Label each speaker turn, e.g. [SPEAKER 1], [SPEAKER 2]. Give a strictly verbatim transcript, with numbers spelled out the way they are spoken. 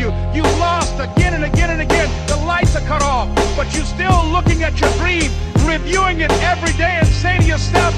[SPEAKER 1] you. You've lost again and again and again. The lights are cut off, but you're still looking at your dream, reviewing it every day and saying to yourself,